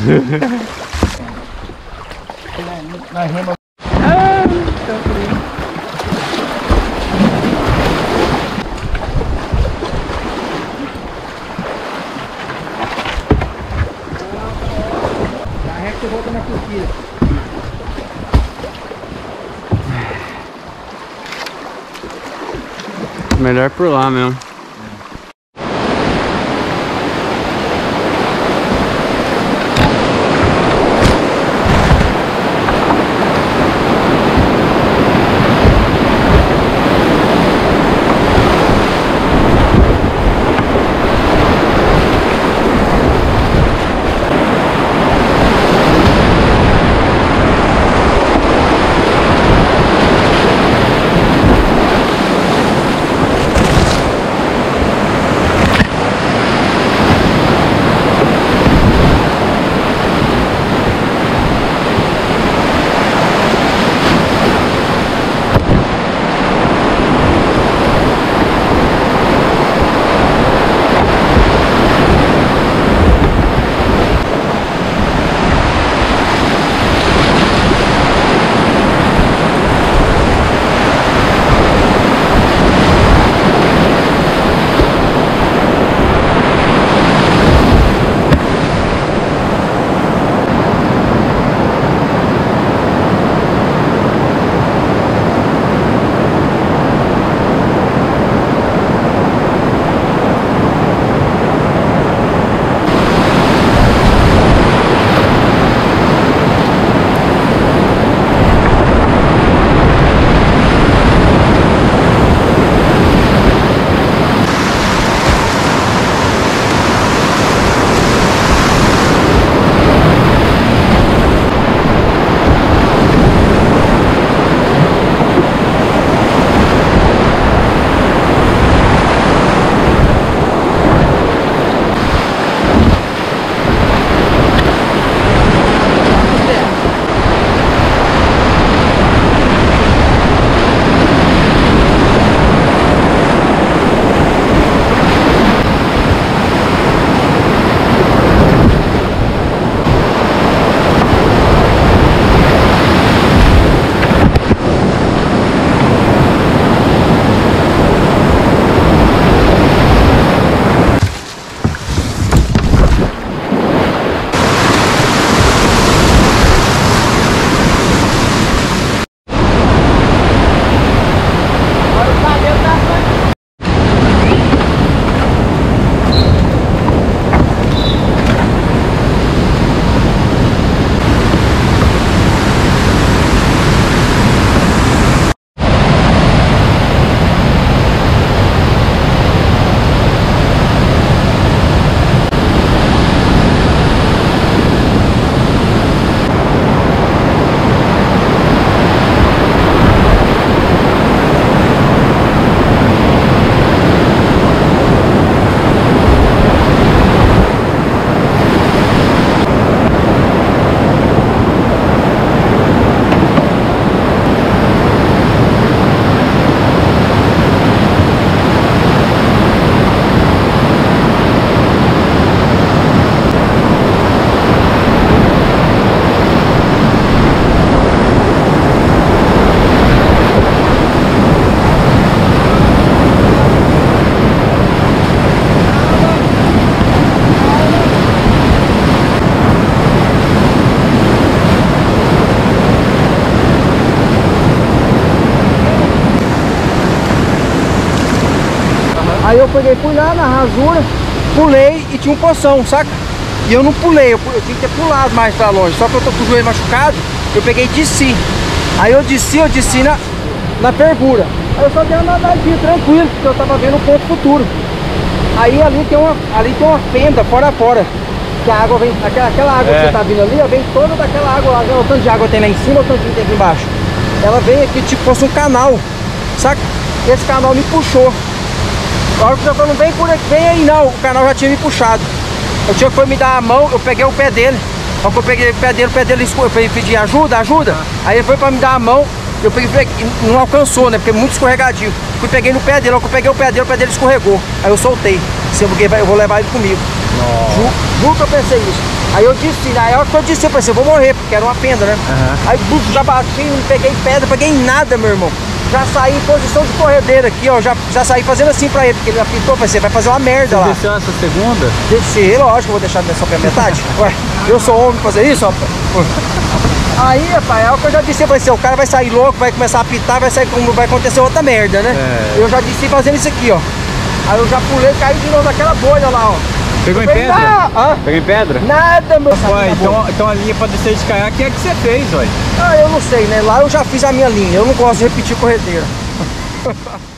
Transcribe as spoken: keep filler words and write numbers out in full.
Na rema. Ah, tá frio. Carrega e volta na curtida. Melhor por lá mesmo. Aí eu peguei, fui lá na rasura, pulei e tinha um poção, saca? E eu não pulei, eu, eu tinha que ter pulado mais pra longe. Só que eu tô com o joelho machucado, eu peguei e desci. Aí eu desci, eu desci na, na pergura. Aí eu só dei uma nadadinha tranquilo, porque eu tava vendo o ponto futuro. Aí ali tem uma, ali tem uma fenda fora a fora. Que a água vem, aquela, aquela água é. que você tá vindo ali, ó, vem toda daquela água lá. O tanto de água tem lá em cima, o tanto que tem aqui embaixo. Ela vem aqui tipo fosse um canal, saca? Esse canal me puxou. A hora que eu falei, não vem por aqui, vem aí não, o canal já tinha me puxado. Eu tinha que foi me dar a mão, eu peguei o pé dele. A hora que eu peguei o pé dele, o pé dele, eu pedi ajuda, ajuda. Aí ele foi pra me dar a mão, Eu peguei, peguei, não alcançou, né? Porque é muito escorregadio. Fui, peguei no pé dele, logo que eu peguei o pé dele, o pé dele escorregou. Aí eu soltei. Se eu, eu vou levar ele comigo. Ju, juro que eu pensei isso. Aí eu disse, na hora que eu disse, eu pensei, eu vou morrer, porque era uma fenda, né? Uhum. Aí buf, já bati, não peguei pedra, peguei nada, meu irmão. Já saí em posição de corredeira aqui, ó. Já, já saí fazendo assim pra ele, porque ele apitou, pensei, vai fazer uma merda. Você lá. Desceu essa segunda? Desci, lógico, eu vou deixar só pela metade. Ué, eu sou homem pra fazer isso, rapaz. Aí, rapaz, é o que eu já disse, eu falei assim, o cara vai sair louco, vai começar a apitar, vai, sair, vai acontecer outra merda, né? É. Eu já disse fazendo isso aqui, ó. Aí eu já pulei e caí de novo naquela bolha lá, ó. Pegou em pedra? Ah, Pegou em pedra? Nada, meu. Ué, então, então a linha pra descer de caiaque é que você fez, ué? Ah, eu não sei, né? Lá eu já fiz a minha linha, eu não gosto de repetir corredeira.